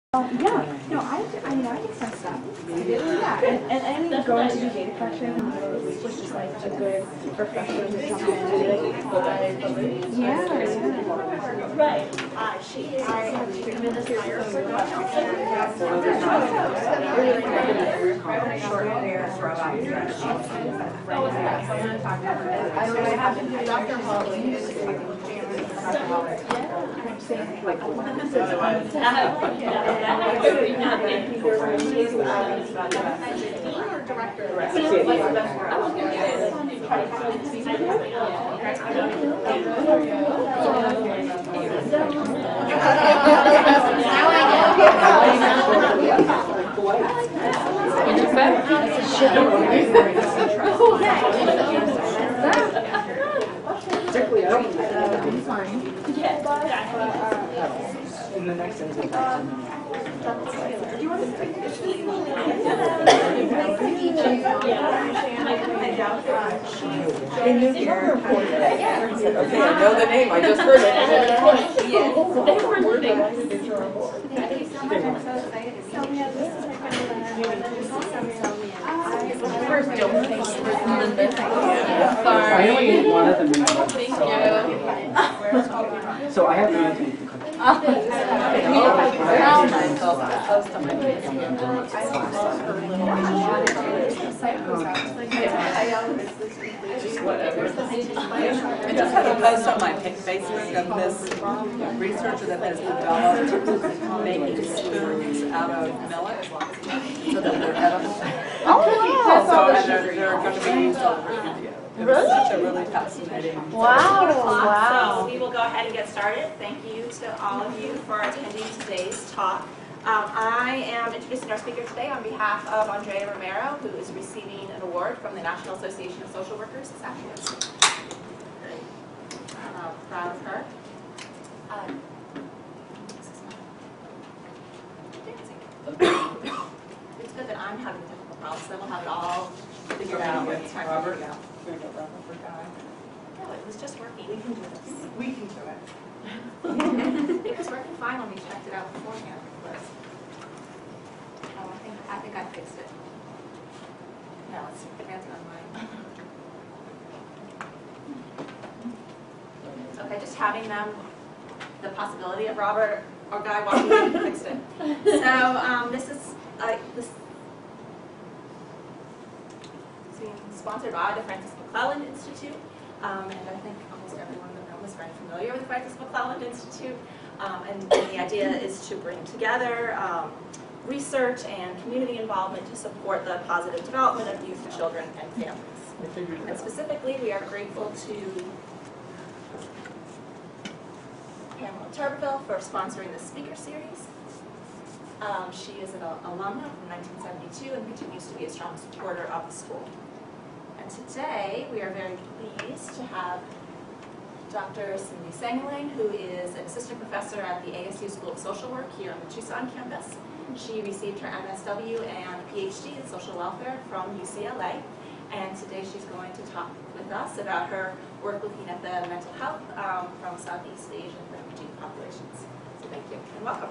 Yeah, no, I mean, I did some stuff. Yeah, and going to do data collection was just like a good refresher to jump in and be like, yeah. Right. I have been this higher Dr. Holly in the next instance. In New York. Okay, I know the name, I just heard it. Thank you so much, I'm so excited. I only ate one of them. So I have no idea. I just have a post on my Facebook of this researcher that has developed making spoons out of millet so that they're edible. Oh, wow. So and they're going to be used all over India. It was such a really fascinating. Wow. So we will go ahead and get started. Thank you to all of you for attending today's talk. I am introducing our speaker today on behalf of Andrea Romero, who is receiving an award from the National Association of Social Workers this afternoon. Proud of her. It's good that I'm having technical problems, so then we'll have it all figured out when it's time to figure it out. No, it was just working. We can do this. We can do it. It was working fine when we checked it out beforehand. I think I fixed it. No, it's transferred on mine. Okay, just having them, the possibility of Robert or Guy walking in fixed it. So this is being sponsored by the Francis McClelland Institute, and I think almost everyone in the room is very familiar with Francis McClelland Institute. And the idea is to bring together research and community involvement to support the positive development of youth, children, and families. And specifically, we are grateful to Pamela Tuberville for sponsoring this speaker series. She is an alumna from 1972 and continues to be a strong supporter of the school. And today, we are very pleased to have Dr. Cindy Sengeling, who is an assistant professor at the ASU School of Social Work here on the Tucson campus. She received her MSW and PhD in social welfare from UCLA. And today she's going to talk with us about her work looking at the mental health from Southeast Asian refugee populations. So thank you and welcome.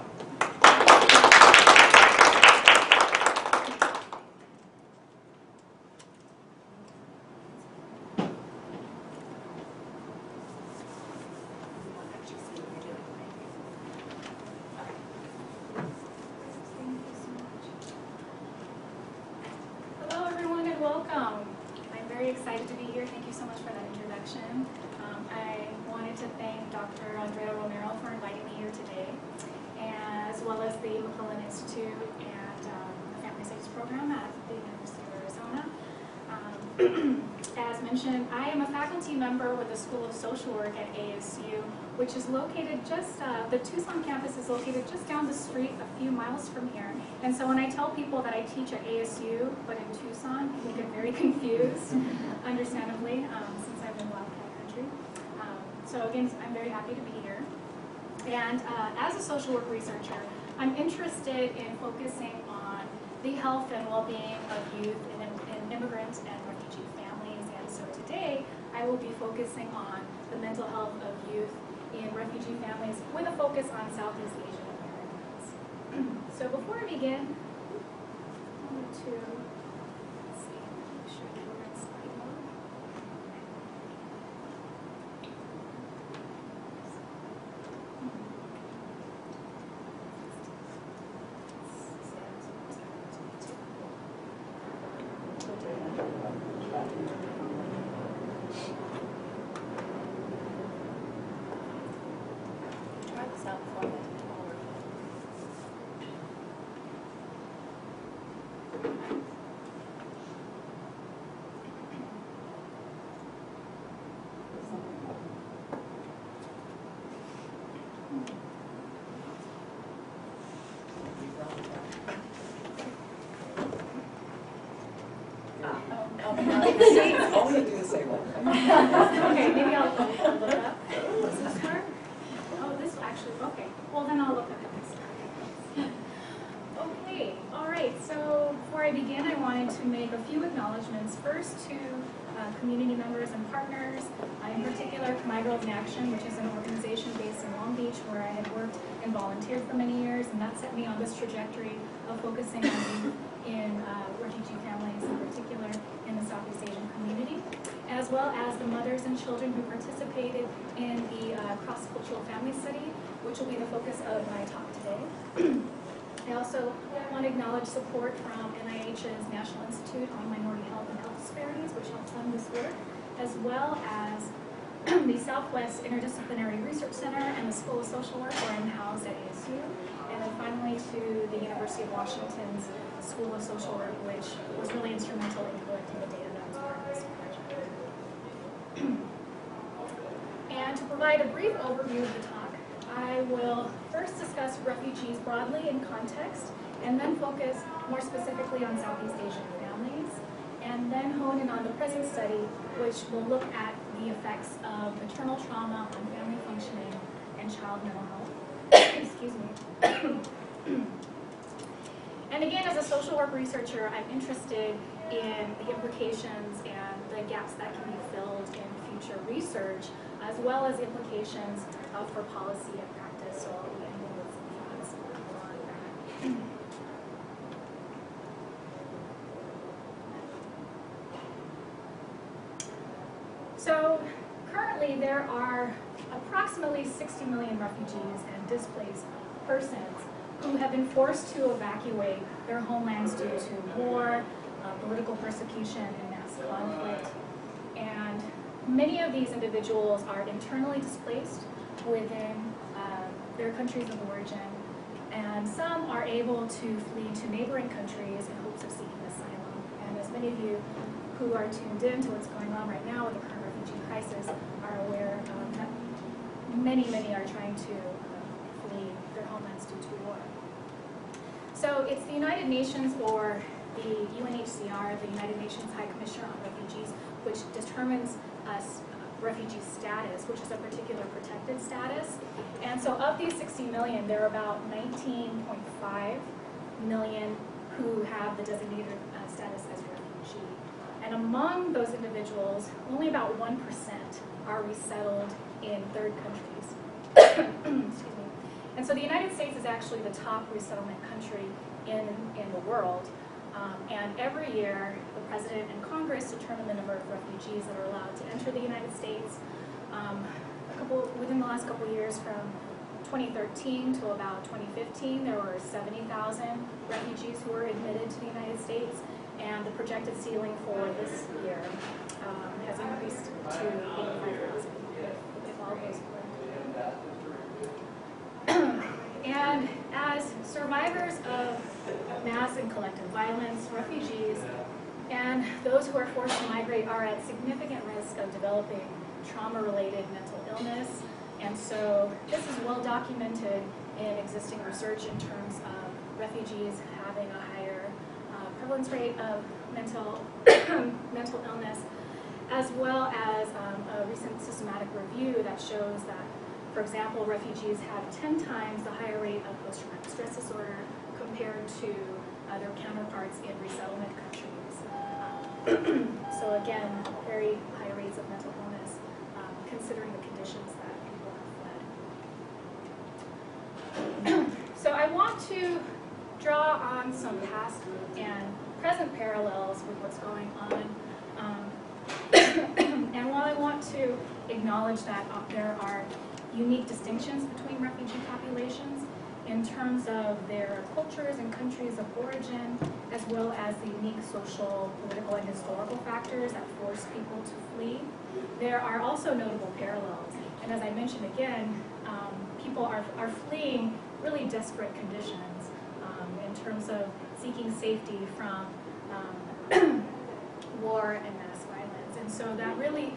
Welcome. I'm very excited to be here. Thank you so much for that introduction. I wanted to thank Dr. Andrea Romero for inviting me here today, as well as the McClelland Institute and the Family Studies program at the University of Arizona. As mentioned, I am a faculty member with the School of Social Work at ASU, which is located just, the Tucson campus is located just down the street a few miles from here. And so when I tell people that I teach at ASU, but in Tucson, people get very confused, understandably, since I'm in Wildcat Country. So again, I'm very happy to be here. And as a social work researcher, I'm interested in focusing on the health and well-being of youth and immigrant and refugee families. And so today, I will be focusing on the mental health of youth in refugee families with a focus on Southeast Asian Americans. begin, I want to, let's see, make sure that we're in slide mode. Try this out before I get to the Only do the same one. Okay, maybe I'll look up. Is this her? Oh, this actually, okay. Well, then I'll look up this. Okay, all right. So before I begin, I wanted to make a few acknowledgments. First to community members and partners, in particular Khmer Girls in Action, which is an organization based in Long Beach where I had worked and volunteered for many years, and that set me on this trajectory of focusing on youth in refugee families, in particular in the Southeast Asian community, as well as the mothers and children who participated in the cross-cultural family study, which will be the focus of my talk today. I also want to acknowledge support from NIH's National Institute on Minority Health and Health Disparities, which helped fund this work, as well as the Southwest Interdisciplinary Research Center and the School of Social Work, where I'm housed at ASU, and then finally to the University of Washington's School of Social Work, which was really instrumental in collecting the data that was part of this project. And to provide a brief overview of the talk, I will first discuss refugees broadly in context, and then focus more specifically on Southeast Asian families, and then hone in on the present study, which will look at the effects of maternal trauma on family functioning and child mental health. Excuse me. And again, as a social work researcher, I'm interested in the implications and the gaps that can be filled in future research, as well as implications for policy and practice. So I'll be ending with some thoughts on that. So currently there are approximately 60 million refugees and displaced persons who have been forced to evacuate their homelands due to war, political persecution, and mass conflict. And many of these individuals are internally displaced within their countries of origin, and some are able to flee to neighboring countries in hopes of seeking asylum. And as many of you who are tuned in to what's going on right now with the current refugee crisis are aware that many are trying to flee their homelands due to war. So it's the United Nations, or the UNHCR, the United Nations High Commissioner on Refugees, which determines refugee status, which is a particular protected status. And so of these 60 million, there are about 19.5 million who have the designated status as refugee. And among those individuals, only about 1% are resettled in third countries. Excuse me. And so the United States is actually the top resettlement country in the world. And every year, the President and Congress determine the number of refugees that are allowed to enter the United States. Within the last couple of years, from 2013 to about 2015, there were 70,000 refugees who were admitted to the United States, and the projected ceiling for this year has increased to 85,000 if all goes according. And as survivors of mass and collective violence, refugees, and those who are forced to migrate are at significant risk of developing trauma-related mental illness. And so this is well documented in existing research in terms of refugees having a higher prevalence rate of mental illness, as well as a recent systematic review that shows that, for example, refugees have 10 times the higher rate of post-traumatic stress disorder compared to their counterparts in resettlement countries. So again, very high rates of mental illness, considering the conditions that people have fled. So I want to draw on some past and present parallels with what's going on. And while I want to acknowledge that there are unique distinctions between refugee populations in terms of their cultures and countries of origin, as well as the unique social, political, and historical factors that force people to flee, there are also notable parallels. And as I mentioned again, people are fleeing really desperate conditions in terms of seeking safety from war and mass violence. And so that really,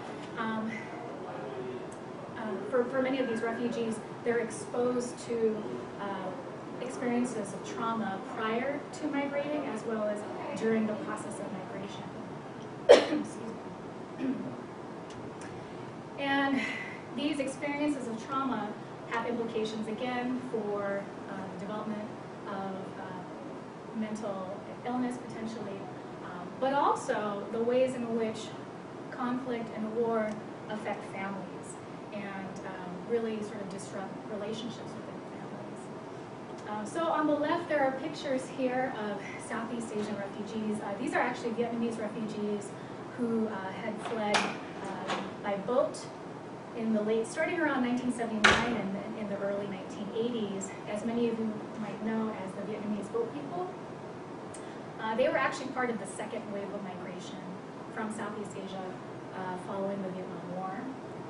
for many of these refugees, they're exposed to experiences of trauma prior to migrating as well as during the process of migration. And these experiences of trauma have implications again for development of mental illness potentially, but also the ways in which conflict and war affect families and really sort of disrupt relationships within families. So on the left there are pictures here of Southeast Asian refugees. These are actually Vietnamese refugees who had fled by boat in the starting around 1979 and then in the early 1980s, as many of you might know as the Vietnamese boat people. They were actually part of the second wave of migration from Southeast Asia following the Vietnam War.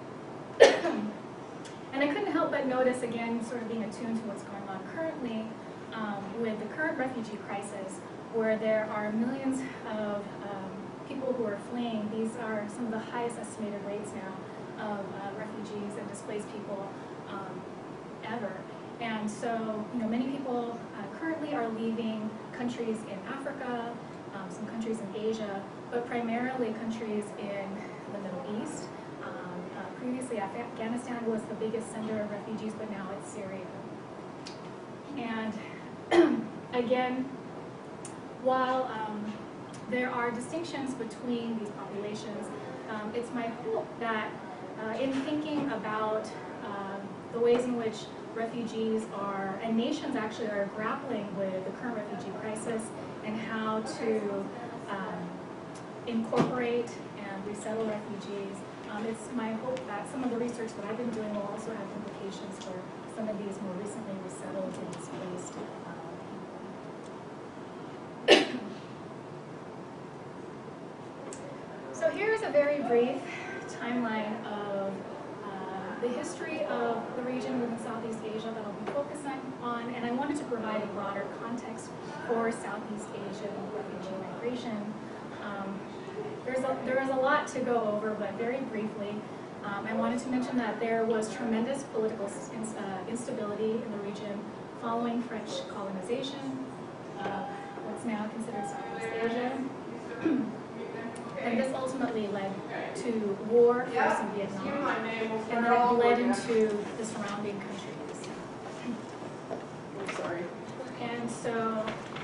And I couldn't help but notice, again, sort of being attuned to what's going on currently with the current refugee crisis, where there are millions of people who are fleeing. These are some of the highest estimated rates now of refugees and displaced people ever. And so, many people currently are leaving countries in Africa, some countries in Asia, but primarily countries in the Middle East. Previously, Afghanistan was the biggest sender of refugees, but now it's Syria. And again, while there are distinctions between these populations, it's my hope that in thinking about the ways in which refugees and nations actually are grappling with the current refugee crisis and how to incorporate and resettle refugees, it's my hope that some of the research that I've been doing will also have implications for some of these more recently resettled and displaced people. So here's a very brief timeline of the history of the region within Southeast Asia that I'll be focusing on, and I wanted to provide a broader context for Southeast Asian refugee migration. There is a lot to go over, but very briefly, I wanted to mention that there was tremendous political instability in the region following French colonization, what's now considered Southeast Asia. And this ultimately led to war first in Vietnam, and then it bled into the surrounding countries. I'm sorry. And so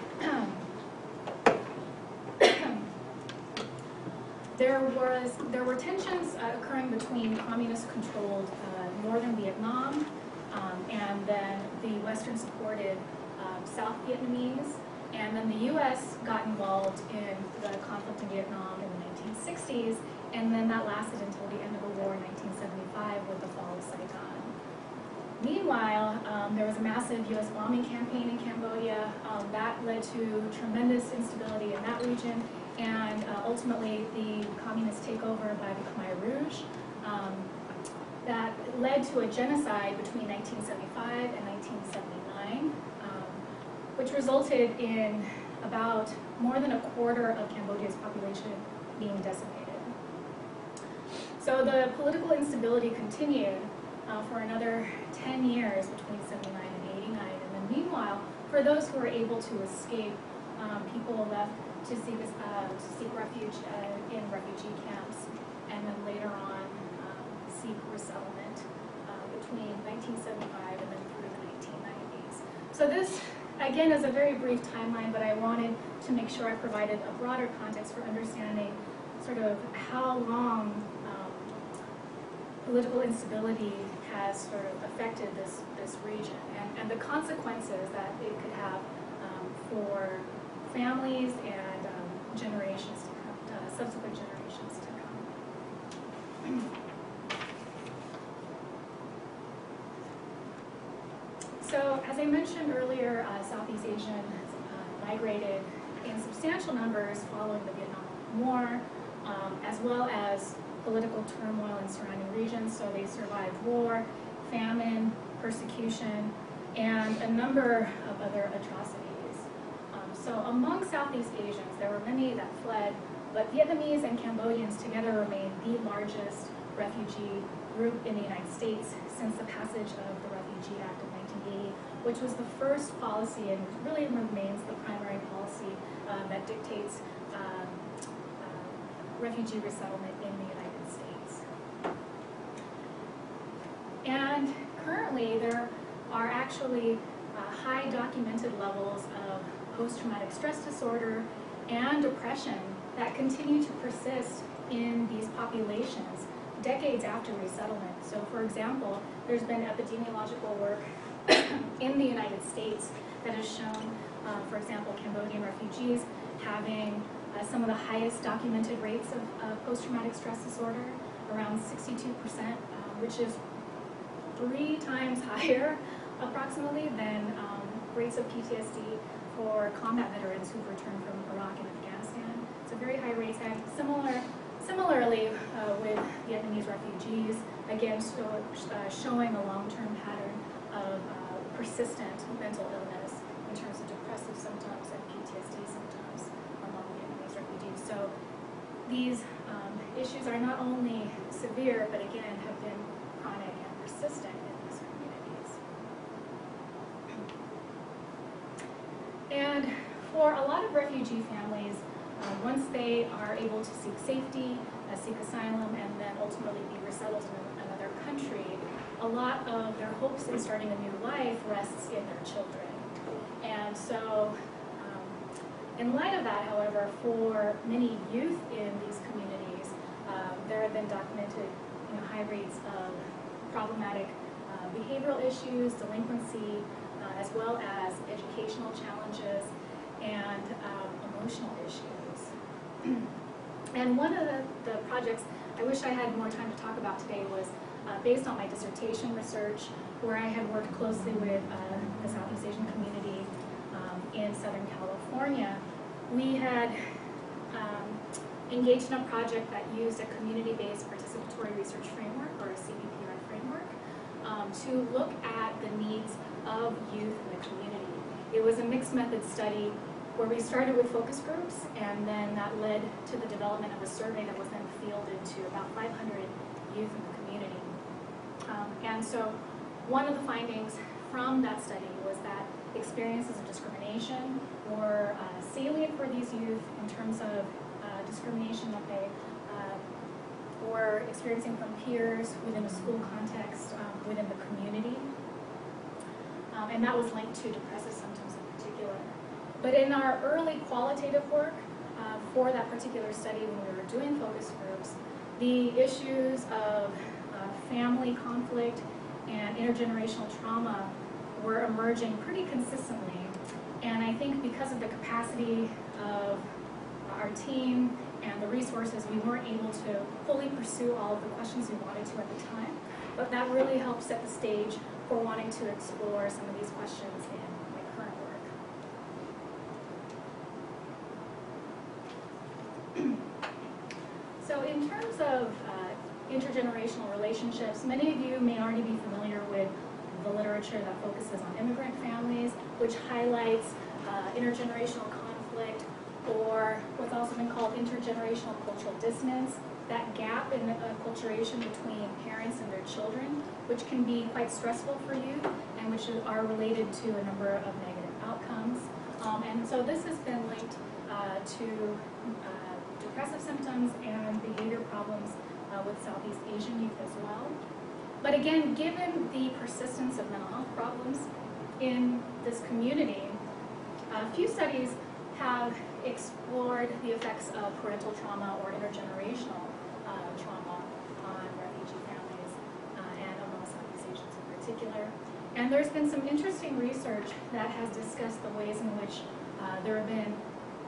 there were tensions occurring between communist-controlled northern Vietnam and then the Western-supported South Vietnamese. And then the U.S. got involved in the conflict in Vietnam in the 1960s, and then that lasted until the end of the war in 1975 with the fall of Saigon. Meanwhile, there was a massive U.S. bombing campaign in Cambodia that led to tremendous instability in that region, and ultimately the communist takeover by the Khmer Rouge that led to a genocide between 1975 and 1979. Which resulted in about more than a quarter of Cambodia's population being decimated. So the political instability continued for another 10 years between 79 and 89. And then meanwhile, for those who were able to escape, people left to seek refuge in refugee camps, and then later on seek resettlement between 1975 and then through the 1990s. So this, again, is a very brief timeline, but I wanted to make sure I provided a broader context for understanding sort of how long political instability has sort of affected this region and the consequences that it could have for families and generations to come, subsequent generations to come. So, as I mentioned earlier, Southeast Asians migrated in substantial numbers following the Vietnam War, as well as political turmoil in surrounding regions. So they survived war, famine, persecution, and a number of other atrocities. So among Southeast Asians, there were many that fled, but Vietnamese and Cambodians together remain the largest refugee group in the United States since the passage of the Refugee Act of 1980, which was the first policy and really remains the primary policy that dictates refugee resettlement in the United States. And currently there are actually high documented levels of post-traumatic stress disorder and depression that continue to persist in these populations decades after resettlement. So for example, there's been epidemiological work in the United States that has shown, for example, Cambodian refugees having some of the highest documented rates of post-traumatic stress disorder, around 62%, which is 3 times higher approximately than rates of PTSD for combat veterans who've returned from Iraq and Afghanistan. So very high rates, and similarly with Vietnamese refugees, again showing a long-term pattern of persistent mental illness in terms of depressive symptoms and PTSD symptoms among Vietnamese refugees. So these issues are not only severe, but again have been chronic and persistent in these communities. And for a lot of refugee families, once they are able to seek safety, seek asylum, and then ultimately be resettled in another country, a lot of their hopes in starting a new life rests in their children. And so, in light of that, however, for many youth in these communities, there have been documented high rates of problematic behavioral issues, delinquency, as well as educational challenges and emotional issues. And one of the projects I wish I had more time to talk about today was based on my dissertation research, where I had worked closely with the Southeast Asian community in Southern California. We had engaged in a project that used a community-based participatory research framework, or a CBPR framework, to look at the needs of youth in the community. It was a mixed method study where we started with focus groups, and then that led to the development of a survey that was then fielded to about 500 youth in the community. And so one of the findings from that study was that experiences of discrimination were salient for these youth in terms of discrimination that they were experiencing from peers within a school context, within the community. And that was linked to depressive symptoms in particular. But in our early qualitative work for that particular study, when we were doing focus groups, the issues of family conflict and intergenerational trauma were emerging pretty consistently. And I think because of the capacity of our team and the resources, we weren't able to fully pursue all of the questions we wanted to at the time. But that really helped set the stage for wanting to explore some of these questions in my current work. So in terms of intergenerational relationships, many of you may already be familiar with the literature that focuses on immigrant families, which highlights intergenerational conflict, or what's also been called intergenerational cultural dissonance, that gap in the acculturation between parents and their children, which can be quite stressful for you and which are related to a number of negative outcomes. And so this has been linked to depressive symptoms and behavior problems with Southeast Asian youth as well. But again, given the persistence of mental health problems in this community, a few studies have explored the effects of parental trauma or intergenerational trauma on refugee families and among Southeast Asians in particular. And there's been some interesting research that has discussed the ways in which there have been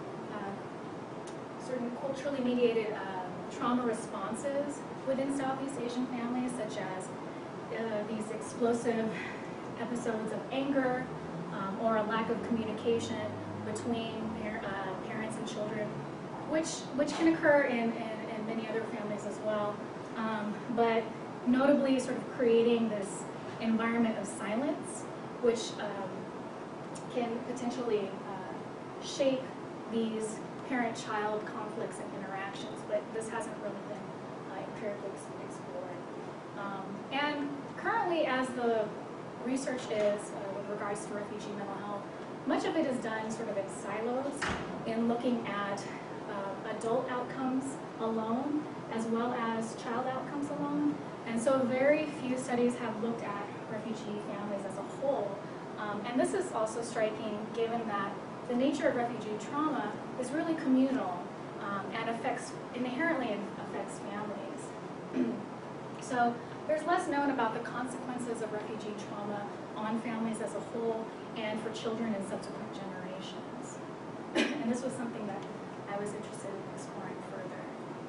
certain culturally mediated trauma responses within Southeast Asian families, such as these explosive episodes of anger or a lack of communication between parents and children, which can occur in many other families as well. But notably sort of creating this environment of silence, which can potentially shape these parent-child conflicts and interactions, but this hasn't really been empirically explored. And currently, as the research is with regards to refugee mental health, much of it is done sort of in silos, in looking at adult outcomes alone, as well as child outcomes alone. And so very few studies have looked at refugee families as a whole. And this is also striking, given that the nature of refugee trauma is really communal and inherently affects families. So there's less known about the consequences of refugee trauma on families as a whole and for children in subsequent generations. And this was something that I was interested in exploring further.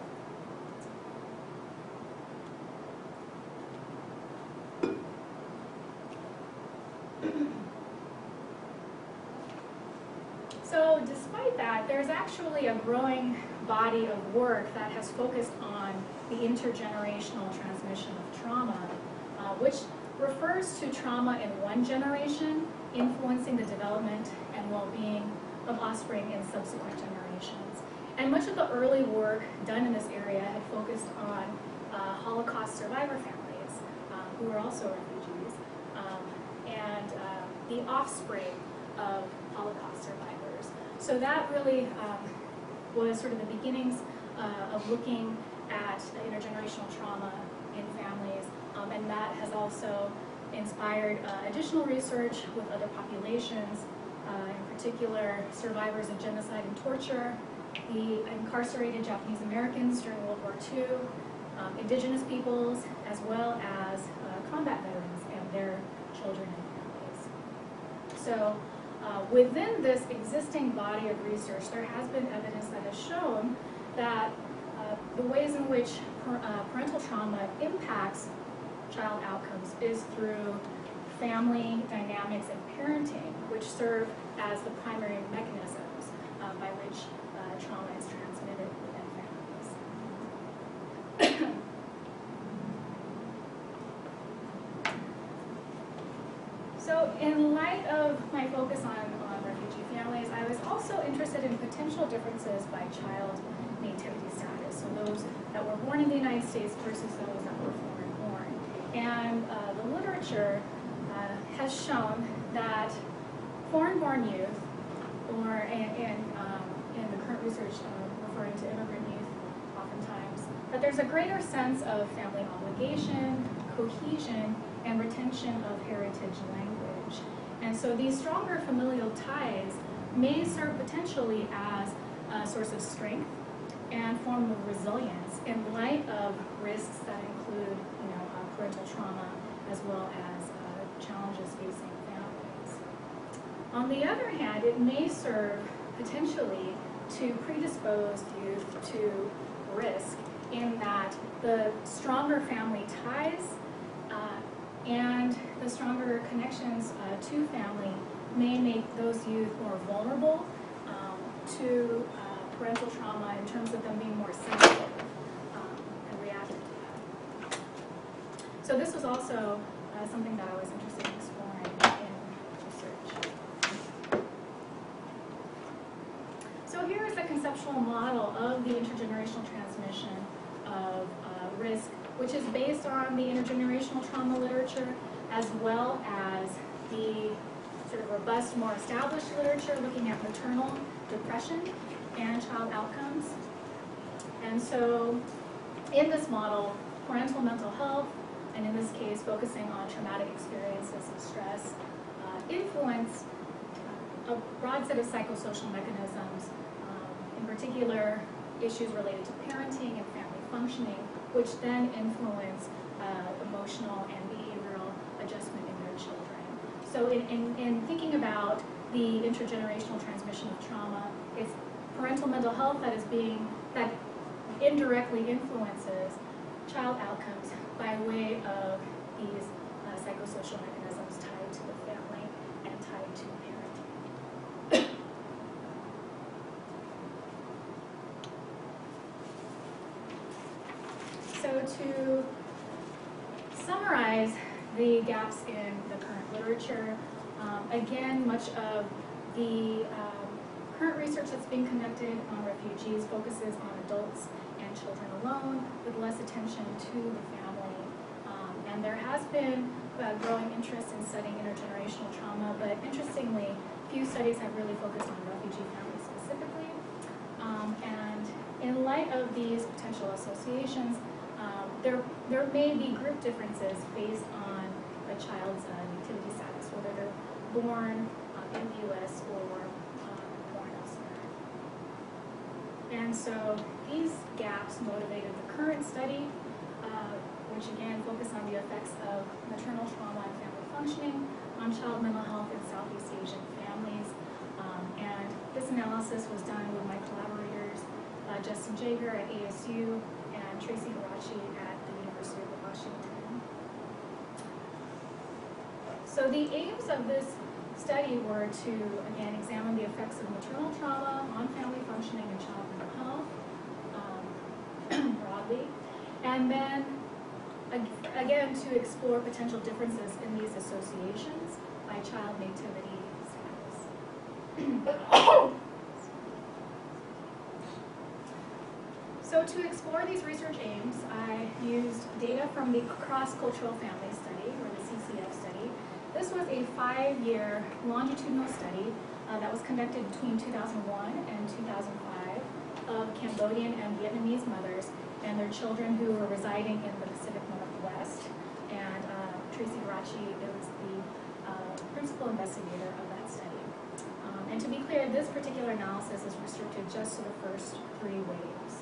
So despite that, there's actually a growing body of work that has focused on the intergenerational transmission of trauma, which refers to trauma in one generation influencing the development and well-being of offspring in subsequent generations. And much of the early work done in this area had focused on Holocaust survivor families who were also refugees, and the offspring of Holocaust survivors. So that really was sort of the beginnings of looking at intergenerational trauma in families, and that has also inspired additional research with other populations, in particular survivors of genocide and torture, the incarcerated Japanese Americans during World War II, indigenous peoples, as well as combat veterans and their children and families. So within this existing body of research, there has been evidence that has shown that the ways in which parental trauma impacts child outcomes is through family dynamics and parenting, which serve as the primary mechanisms by which trauma is transmitted within families. So in light of my focus on refugee families, I was also interested in potential differences by child nativity status, so those that were born in the United States versus those that were foreign-born. And the literature has shown that foreign-born youth, or in the current research referring to immigrant youth oftentimes, that there's a greater sense of family obligation, cohesion, and retention of heritage language. And so these stronger familial ties may serve potentially as a source of strength and form of resilience in light of risks that include, parental trauma as well as challenges facing families. On the other hand, it may serve potentially to predispose youth to risk in that the stronger family ties and the stronger connections to family may make those youth more vulnerable to parental trauma in terms of them being more sensitive and reactive to that. So this was also something that I was interested in exploring in research. So here is the conceptual model of the intergenerational transmission of risk, which is based on the intergenerational trauma literature, as well as the sort of robust, more established literature looking at maternal depression and child outcomes. And so in this model, parental mental health, and in this case focusing on traumatic experiences of stress, influence a broad set of psychosocial mechanisms, in particular issues related to parenting and family functioning, which then influence emotional and behavioral adjustment in their children. So in thinking about the intergenerational transmission of trauma, parental mental health that indirectly influences child outcomes by way of these psychosocial mechanisms tied to the family and tied to parenting. So to summarize the gaps in the current literature, again, much of the current research that's being conducted on refugees focuses on adults and children alone, with less attention to the family. And there has been growing interest in studying intergenerational trauma, but interestingly, few studies have really focused on refugee families specifically. And in light of these potential associations, there may be group differences based on a child's nativity status, whether they're born in the U.S. or born elsewhere. And so these gaps motivated the current study, which again focused on the effects of maternal trauma and family functioning on child mental health in Southeast Asian families. And this analysis was done with my collaborators, Justin Jager at ASU and Tracy Hirachi at the University of Washington. So the aims of this study were to, again, examine the effects of maternal trauma on family functioning and child mental health broadly, and then again to explore potential differences in these associations by child nativity status. So to explore these research aims, I used data from the Cross-Cultural Family Study, or the CCF study. This was a 5-year longitudinal study that was conducted between 2001 and 2005 of Cambodian and Vietnamese mothers and their children who were residing in the Pacific Northwest. And Tracy Hirachi is the principal investigator of that study. And to be clear, this particular analysis is restricted just to the first 3 waves.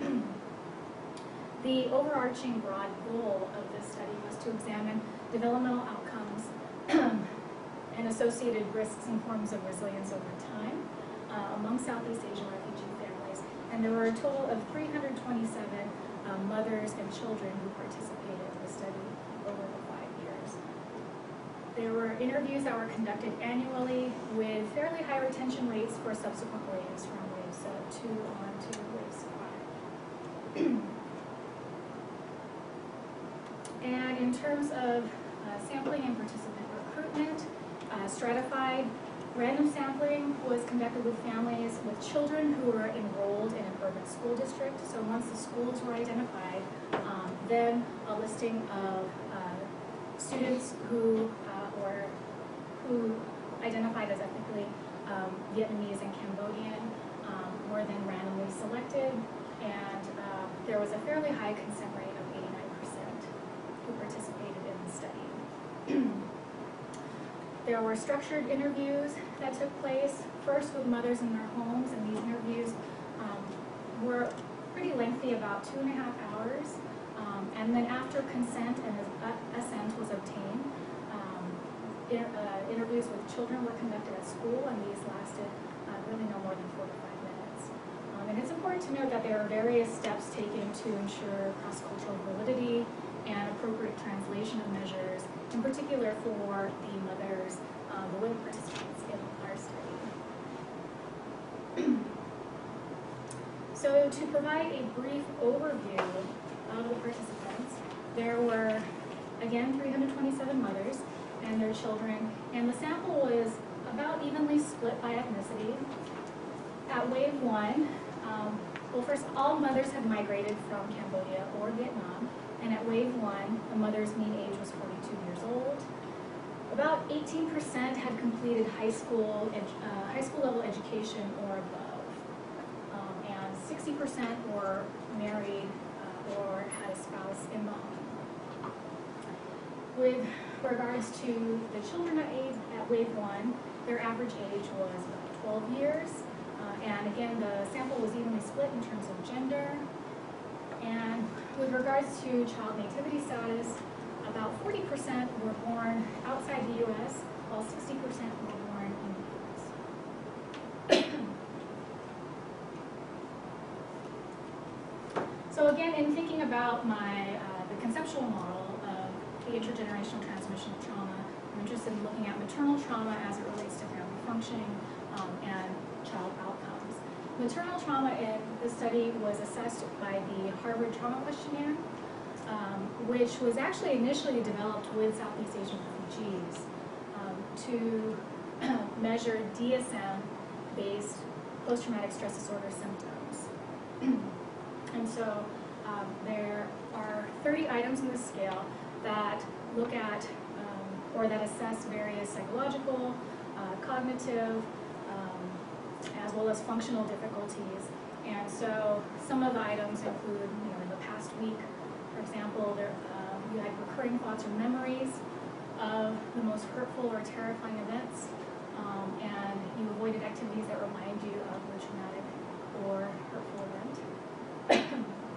The overarching broad goal of this study was to examine developmental outcomes and associated risks and forms of resilience over time among Southeast Asian refugee families. And there were a total of 327 mothers and children who participated in the study over the 5 years. There were interviews that were conducted annually with fairly high retention rates for subsequent waves from waves 2 on to waves 5. And in terms of sampling and participant recruitment, stratified random sampling was conducted with families with children who were enrolled in an urban school district. So once the schools were identified, then a listing of students who identified as ethnically Vietnamese and Cambodian were then randomly selected, and there was a fairly high consent rate of 89% who participated in the study. There were structured interviews that took place, first with mothers in their homes, and these interviews were pretty lengthy, about 2.5 hours. And then after consent and assent was obtained, interviews with children were conducted at school, and these lasted really no more than 4 to 5 minutes. And it's important to note that there are various steps taken to ensure cross-cultural validity and appropriate translation of measures, in particular for the mothers, the women participants in our study. So to provide a brief overview of the participants, there were, again, 327 mothers and their children, and the sample was about evenly split by ethnicity. At wave 1, well, first, all mothers had migrated from Cambodia or Vietnam, and at wave 1, the mother's mean age was 42 years old. About 18% had completed high school level education or above, and 60% were married or had a spouse in the home. With regards to the children at wave 1, their average age was about 12 years. And again, the sample was evenly split in terms of gender. And with regards to child nativity status, about 40% were born outside the U.S., while 60% were born in the U.S. So again, in thinking about the conceptual model of the intergenerational transmission of trauma, I'm interested in looking at maternal trauma as it relates to family functioning and child outcomes. Maternal trauma in the study was assessed by the Harvard Trauma Questionnaire, which was actually initially developed with Southeast Asian refugees to measure DSM-based post-traumatic stress disorder symptoms. And so there are 30 items in this scale that look at or that assess various psychological, cognitive, as well as functional difficulties. And so some of the items include, in the past week, for example, you had recurring thoughts or memories of the most hurtful or terrifying events, and you avoided activities that remind you of the traumatic or hurtful event.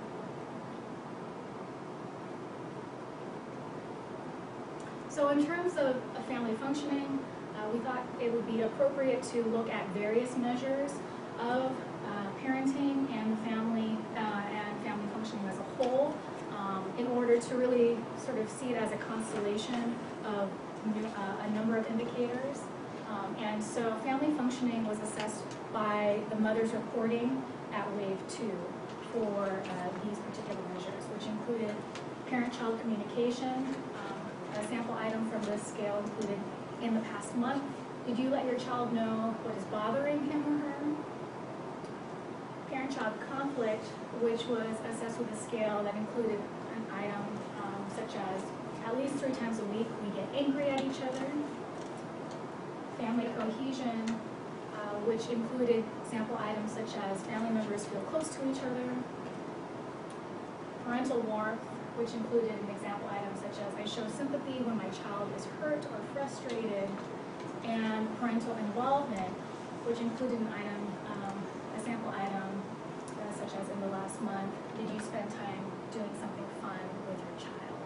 So in terms of family functioning, we thought it would be appropriate to look at various measures of parenting and family functioning as a whole in order to really sort of see it as a constellation of a number of indicators. And so family functioning was assessed by the mother's reporting at Wave 2 for these particular measures, which included parent-child communication. A sample item from this scale included, in the past month, did you let your child know what is bothering him or her? Parent-child conflict, which was assessed with a scale that included an item such as, at least 3 times a week, we get angry at each other. Family cohesion, which included sample items such as family members feel close to each other. Parental warmth, which included an example item such as, I show sympathy when my child is hurt or frustrated. And parental involvement, which included an item, a sample item, such as in the last month, did you spend time doing something fun with your child?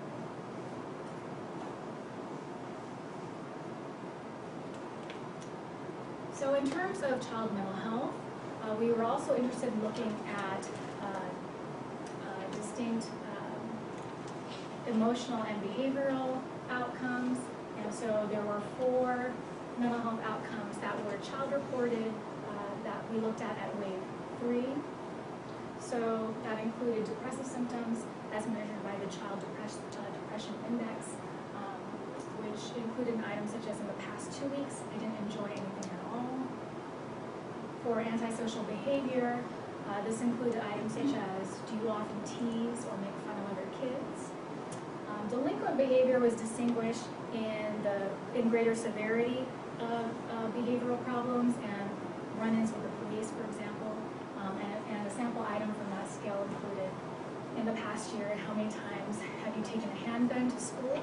So in terms of child mental health, we were also interested in looking at distinct emotional and behavioral outcomes. And so there were 4 mental health outcomes that were child-reported that we looked at Wave 3. So that included depressive symptoms as measured by the Child Depression Index, which included items such as, in the past 2 weeks, I didn't enjoy anything at all. For antisocial behavior, this included items such as, do you often tease or make fun of other kids? Delinquent behavior was distinguished in greater severity of behavioral problems and run-ins with the police, for example. And a sample item from that scale included, in the past year, how many times have you taken a handgun to school?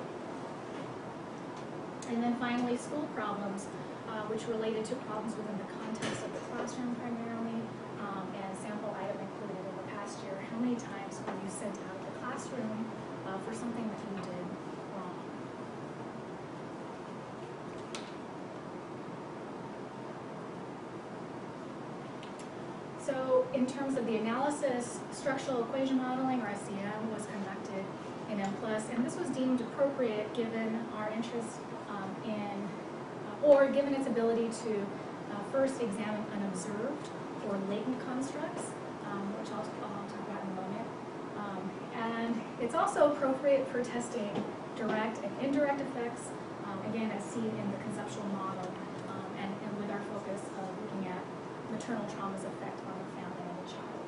And then finally, school problems, which related to problems within the context of the classroom primarily. And a sample item included, in the past year, how many times were you sent out of the classroom for something that you did wrong? So in terms of the analysis, structural equation modeling, or SEM, was conducted in M+, and this was deemed appropriate given our interest or given its ability to first examine unobserved or latent constructs, which I'll talk about in a moment. And it's also appropriate for testing direct and indirect effects, again, as seen in the conceptual model, and with our focus of looking at maternal trauma's effect on the family and the child.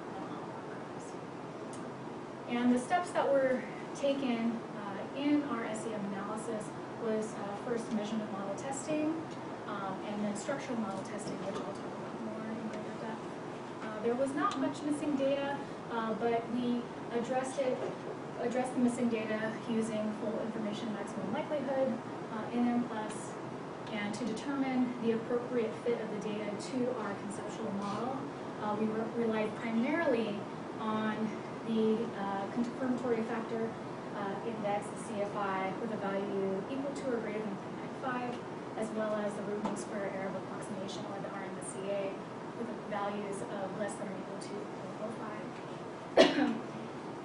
And the steps that were taken in our SEM analysis was first measurement model testing, and then structural model testing, which I'll talk about more in greater depth. There was not much missing data, but we addressed the missing data using full information maximum likelihood in M+, and to determine the appropriate fit of the data to our conceptual model, we relied primarily on the confirmatory factor index, the CFI, with a value equal to or greater than 0.95, as well as the root mean square error of approximation, or the RMSEA, with values of less than or equal to 0.05.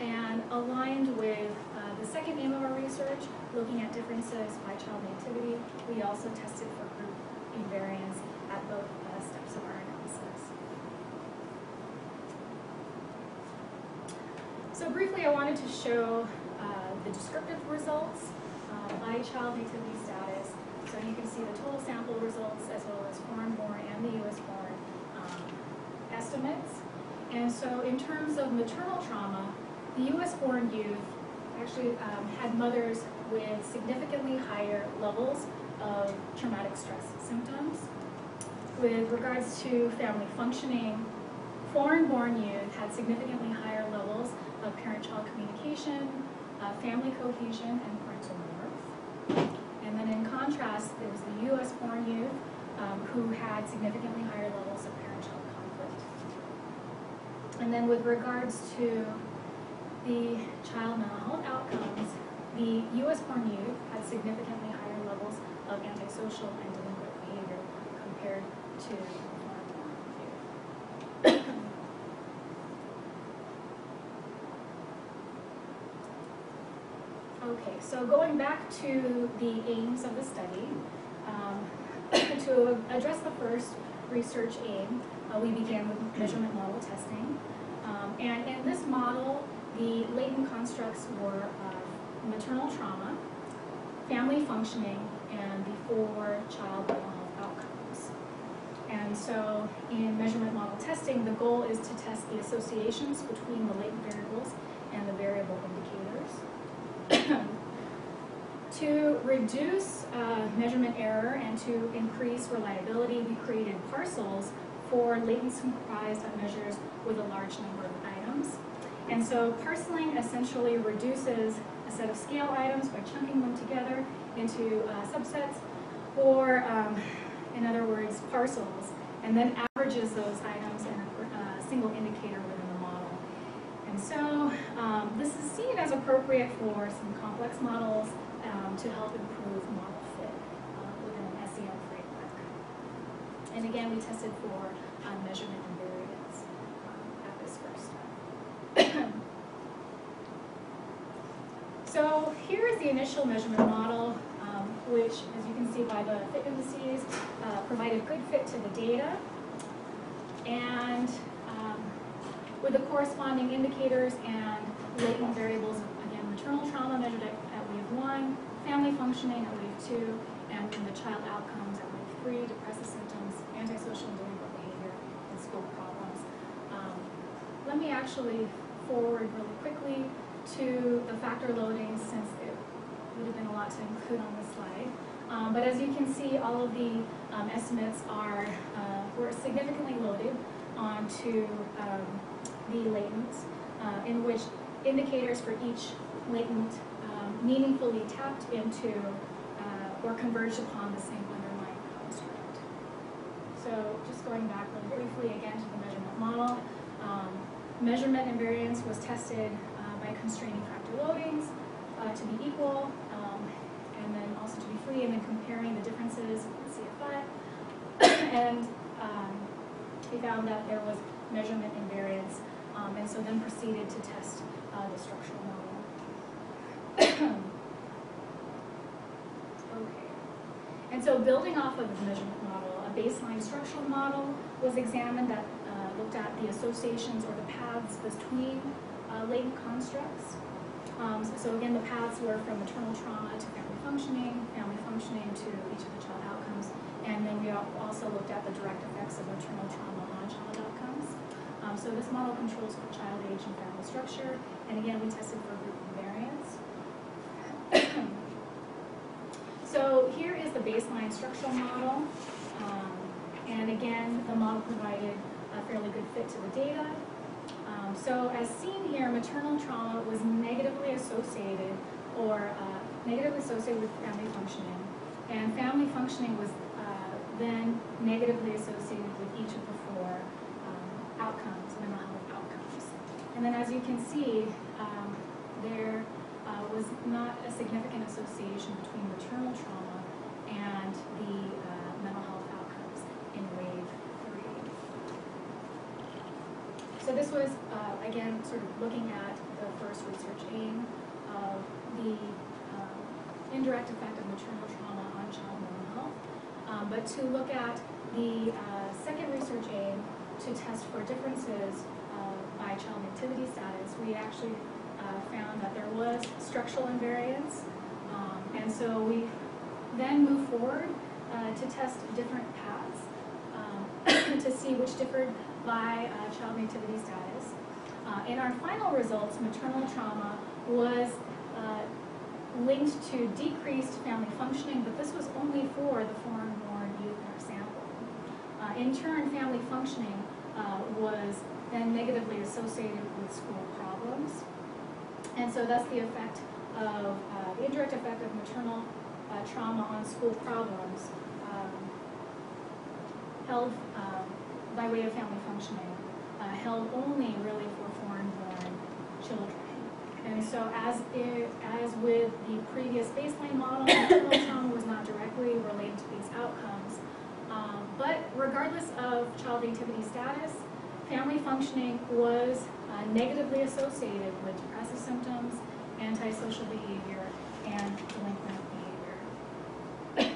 and aligned with the second aim of our research, looking at differences by child nativity, we also tested for group invariance at both steps of our analysis. So briefly, I wanted to show the descriptive results by child nativity status. So you can see the total sample results as well as foreign-born and the U.S.-born estimates. And so in terms of maternal trauma, the U.S.-born youth actually had mothers with significantly higher levels of traumatic stress symptoms. With regards to family functioning, foreign-born youth had significantly higher levels of parent-child communication, family cohesion, and parental warmth. And then in contrast, there was the U.S.-born youth who had significantly higher levels of parent-child conflict. And then with regards to the child mental health outcomes, the U.S.-born youth had significantly higher levels of antisocial and delinquent behavior compared to foreign-born youth. Okay, so going back to the aims of the study, to address the first research aim, we began with measurement model testing. And in this model, the latent constructs were maternal trauma, family functioning, and the 4 child mental health outcomes. And so in measurement model testing, the goal is to test the associations between the latent variables and the variable indicators. To reduce measurement error and to increase reliability, we created parcels for latent comprised measures with a large number of items. And so parceling essentially reduces a set of scale items by chunking them together into subsets, or in other words, parcels, and then averages those items in a single indicator within the model. And so this is seen as appropriate for some complex models to help improve model fit within an SEM framework. And again, we tested for measurement and variance at this first step. So here is the initial measurement model, which, as you can see by the fit indices, provided good fit to the data. And with the corresponding indicators and latent variables, again, maternal trauma measured at wave 1, family functioning at wave 2, and the child outcomes at wave 3, depressive symptoms, antisocial and delinquent behavior, and school problems. Let me actually forward really quickly to the factor loading, since it would have been a lot to include on this slide. But as you can see, all of the estimates were significantly loaded onto the latents, in which indicators for each latent meaningfully tapped into or converged upon the same underlying construct. So just going back really briefly again to the measurement model, measurement and variance was tested by constraining factor loadings to be equal, and then also to be free, and then comparing the differences with CFI. And we found that there was measurement and variance, and so then proceeded to test the structural model. Okay. And so building off of the measurement model, a baseline structural model was examined that looked at the associations or the paths between latent constructs. So again, the paths were from maternal trauma to family functioning to each of the child outcomes, and then we also looked at the direct effects of maternal trauma on child outcomes. So this model controls for child age and family structure, and again, we tested for group invariance. So here is the baseline structural model, and again, the model provided a fairly good fit to the data. So as seen here, maternal trauma was negatively associated with family functioning, and family functioning was then negatively associated with each of the 4 outcomes, mental health outcomes. And then as you can see, there was not a significant association between maternal trauma and the mental health outcomes in wave 3. So this was, again, sort of looking at the first research aim of the indirect effect of maternal trauma on child mental health, but to look at the second research aim to test for differences by child nativity status. We actually found that there was structural invariance, and so we then moved forward to test different paths to see which differed by child nativity status. In our final results, maternal trauma was linked to decreased family functioning, but this was only for the foreign-born youth in our sample. In turn, family functioning was then negatively associated with school problems. And so that's the effect of, the indirect effect of maternal trauma on school problems held by way of family functioning, held only really for foreign-born children. And so as with the previous baseline model, maternal trauma was not directly related to these outcomes. But regardless of child nativity status, family functioning was negatively associated with depressive symptoms, antisocial behavior, and delinquent behavior.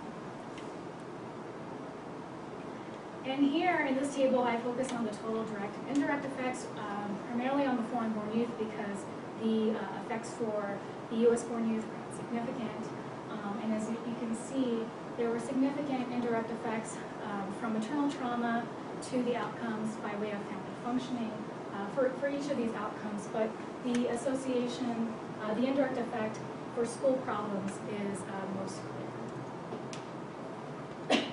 And here in this table, I focus on the total direct and indirect effects, primarily on the foreign-born youth because the effects for the U.S.-born youth were significant. And as you can see, there were significant indirect effects from maternal trauma to the outcomes by way of family functioning for each of these outcomes. But the association, the indirect effect for school problems is most clear.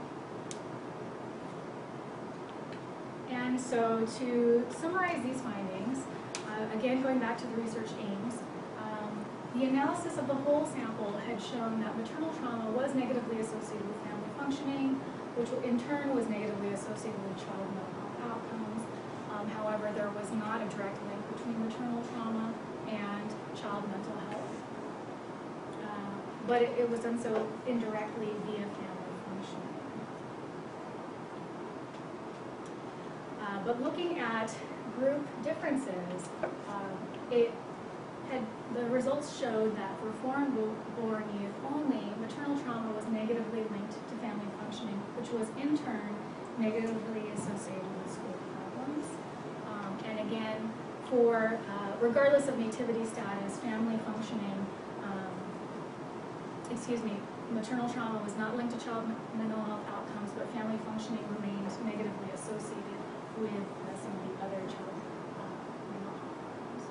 And so to summarize these findings, again going back to the research aims, the analysis of the whole sample had shown that maternal trauma was negatively associated with family functioning, which in turn was negatively associated with child mental health outcomes. However, there was not a direct link between maternal trauma and child mental health. But it was done so indirectly via family functioning. But looking at group differences, the results showed that for foreign-born youth only, maternal trauma was negatively linked to family functioning, which was in turn negatively associated with school problems. And again, for regardless of nativity status, family functioning, maternal trauma was not linked to child mental health outcomes, but family functioning remained negatively associated with some of the other child mental health outcomes.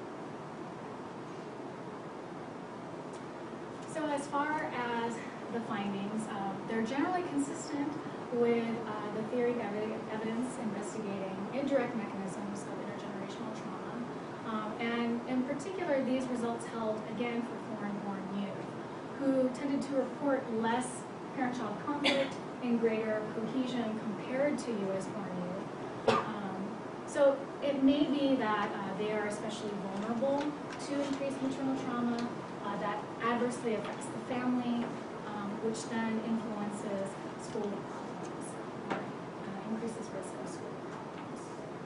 So as far as the findings, they're generally consistent with the theory of evidence investigating indirect mechanisms of intergenerational trauma. And in particular, these results held again for foreign-born youth, who tended to report less parent-child conflict and greater cohesion compared to U.S.-born youth. So it may be that they are especially vulnerable to increased maternal trauma that adversely affects the family, which then influences school problems, or increases risk of school problems.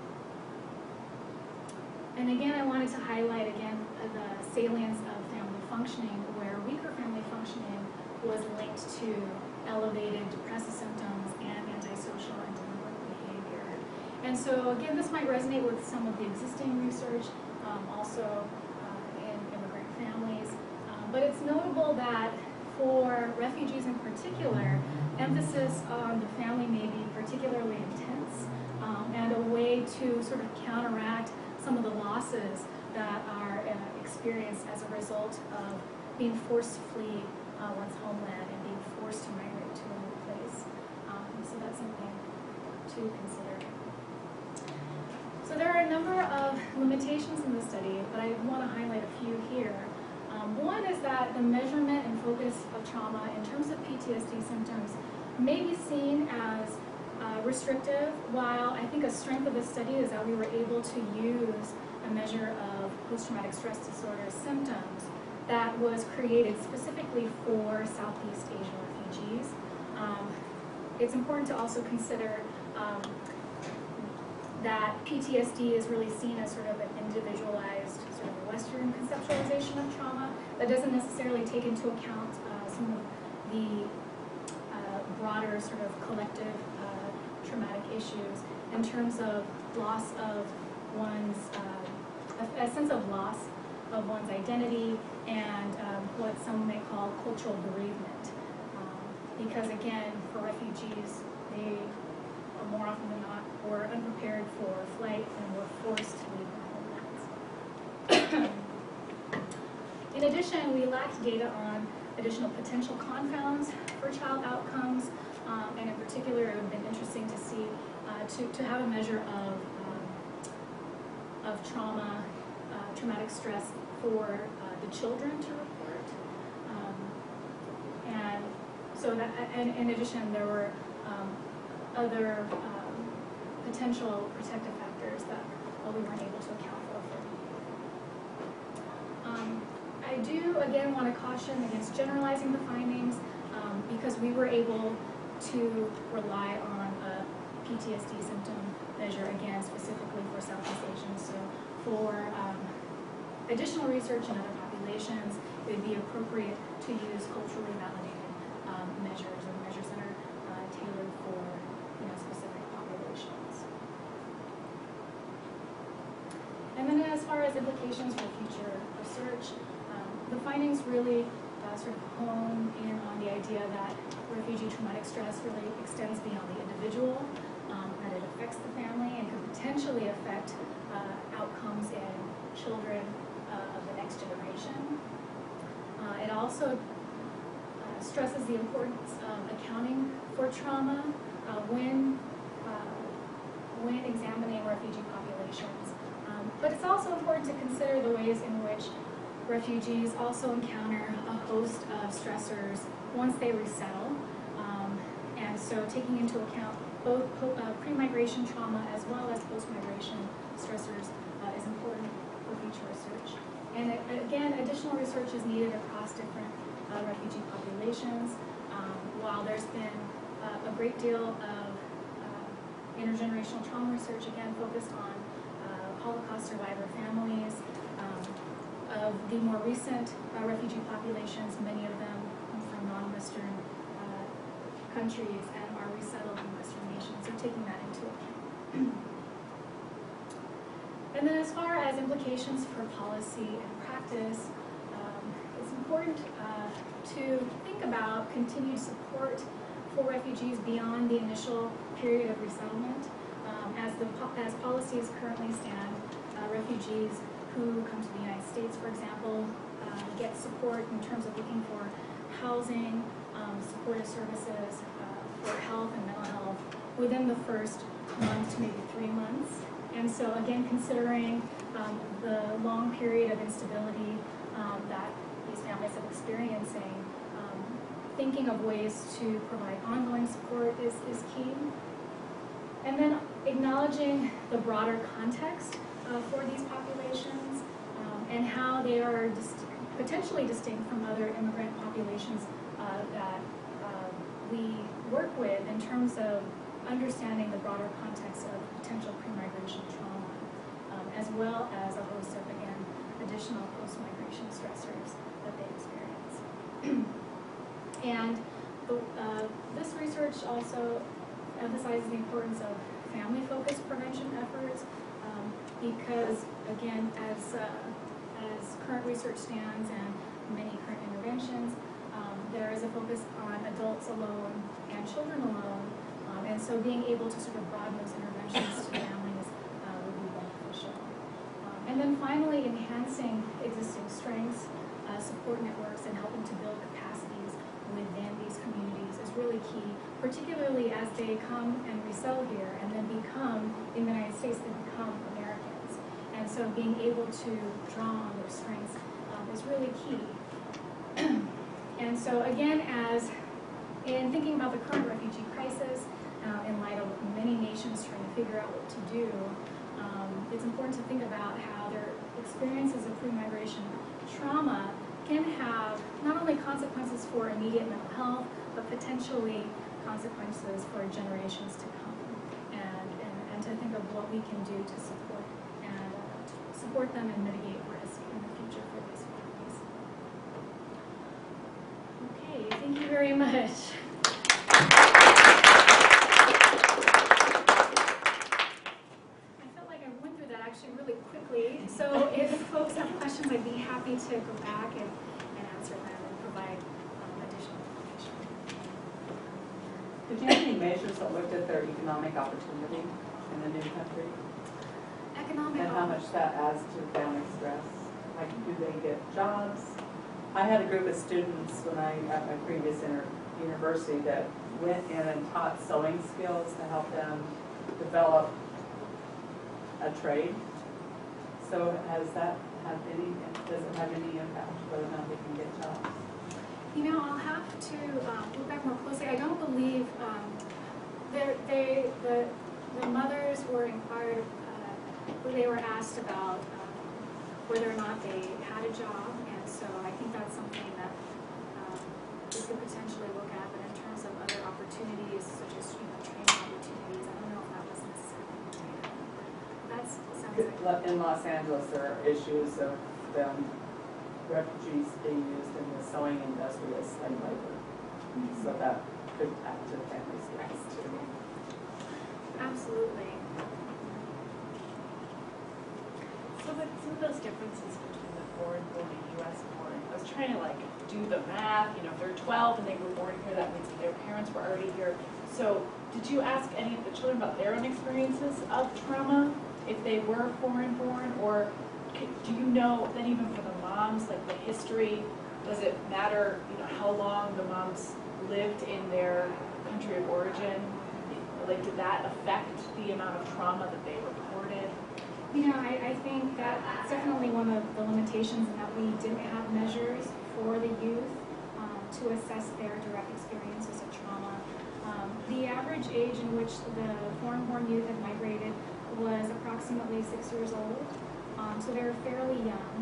And again, I wanted to highlight again the salience of family functioning, where weaker family functioning was linked to elevated depressive symptoms and antisocial and delinquent behavior. And so again, this might resonate with some of the existing research, also in immigrant families. But it's notable that for refugees in particular, emphasis on the family may be particularly intense and a way to sort of counteract some of the losses that are experienced as a result of being forced to flee one's homeland and being forced to migrate to a new place. So that's something to consider. So there are a number of limitations in the study, but I want to highlight a few here. One is that the measurement and focus of trauma in terms of PTSD symptoms may be seen as restrictive, while I think a strength of the study is that we were able to use a measure of post-traumatic stress disorder symptoms that was created specifically for Southeast Asian refugees. It's important to also consider that PTSD is really seen as sort of an individualized, sort of Western conceptualization of trauma that doesn't necessarily take into account some of the broader sort of collective traumatic issues in terms of loss of one's, a sense of loss of one's identity and what some may call cultural bereavement. Because again, for refugees, they more often than not were unprepared for flight and were forced to leave their homelands. In addition, we lacked data on additional potential confounds for child outcomes, and in particular, it would have been interesting to see, to have a measure of trauma, traumatic stress for the children to report. And so that, and in addition, there were other potential protective factors that we weren't able to account for. I do, again, want to caution against generalizing the findings because we were able to rely on a PTSD symptom measure, again, specifically for Southeast Asians. So for additional research in other populations, it would be appropriate to use culturally validated measures or measures that are tailored for specific populations. And then as far as implications for future research, the findings really sort of hone in on the idea that refugee traumatic stress really extends beyond the individual, that it affects the family and could potentially affect outcomes in children of the next generation. It also stresses the importance of accounting for trauma when examining refugee populations. But it's also important to consider the ways in which refugees also encounter a host of stressors once they resettle. And so taking into account both pre-migration trauma as well as post-migration stressors is important for future research. And again, additional research is needed across different refugee populations. While there's been a great deal of intergenerational trauma research, again, focused on Holocaust survivor families, of the more recent refugee populations, many of them come from non-Western countries and are resettled in Western nations, so taking that into account. And then as far as implications for policy and practice, it's important to think about continued support for refugees beyond the initial period of resettlement. As policies currently stand, refugees who come to the United States, for example, get support in terms of looking for housing, supportive services for health and mental health within the first month to maybe 3 months. And so again, considering the long period of instability that these families have experiencing, thinking of ways to provide ongoing support is key. And then acknowledging the broader context for these populations and how they are potentially distinct from other immigrant populations that we work with in terms of understanding the broader context of potential pre-migration trauma, as well as a host of, again, additional post-migration stressors that they experience. And this research also emphasizes the importance of family-focused prevention efforts because, again, as current research stands and many current interventions, there is a focus on adults alone and children alone, and so being able to sort of broaden those interventions to families would be beneficial. And then finally, enhancing existing strengths, support networks, and helping to build capacities within these communities is really key, particularly as they come and resettle here and then become, in the United States, they become Americans. And so being able to draw on their strengths is really key. And so again, as in thinking about the current refugee crisis, in light of many nations trying to figure out what to do, it's important to think about how their experiences of pre-migration trauma can have not only consequences for immediate mental health, but potentially consequences for generations to come. And to think of what we can do to support and support them and mitigate risk in the future for these families. Okay, thank you very much. I felt like I went through that actually really quickly. So if folks have questions, I'd be happy to go back and answer them and provide additional information. Did you have any measures that looked at their economic opportunity in the new country? Economic And how much that adds to family stress? Like, do they get jobs? I had a group of students when at my previous university that went in and taught sewing skills to help them develop a trade. So does it have any impact whether or not they can get jobs? You know, I'll have to look back more closely. I don't believe the mothers were inquired, they were asked about whether or not they had a job, and so I think that's something that we could potentially look at. But in terms of other opportunities, such as training opportunities, I don't know if that was necessary. That sounds like in Los Angeles, there are issues of refugees being used in the sewing industry as slave labor. So that could add to family stress too. absolutely. So some of those differences between the foreign-born and U.S.-born, I was trying to do the math. If they're 12 and they were born here, that means that their parents were already here. So did you ask any of the children about their own experiences of trauma if they were foreign-born, or do you know that even for the moms, the history, does it matter, how long the moms lived in their country of origin? Did that affect the amount of trauma that they reported? I think that's definitely one of the limitations in that we didn't have measures for the youth to assess their direct experiences of trauma. The average age in which the foreign-born youth had migrated was approximately 6 years old, so they were fairly young.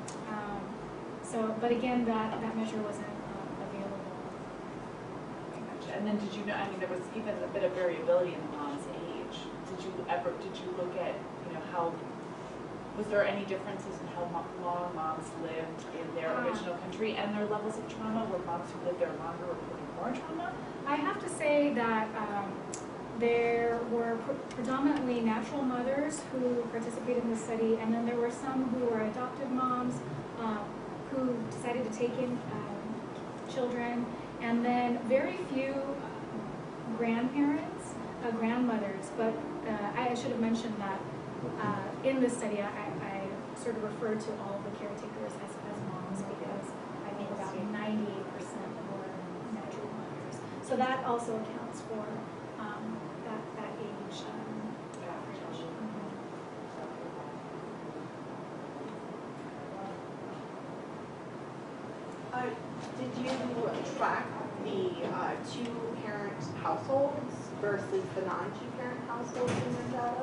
But again, that measure wasn't available. And then did you know, there was even a bit of variability in the mom's age. Did you look at, how, was there any differences in how long moms lived in their original country and their levels of trauma? Were moms who lived there longer reporting more trauma? I have to say that there were predominantly natural mothers who participated in the study, and then there were some who were adoptive moms who decided to take in children, and then very few grandparents, grandmothers. But I should have mentioned that in this study, I sort of referred to all of the caretakers as moms, because I think about 98% were natural mothers. So that also accounts for that age average. Did you track the two-parent households versus the non-two-parent households in your data?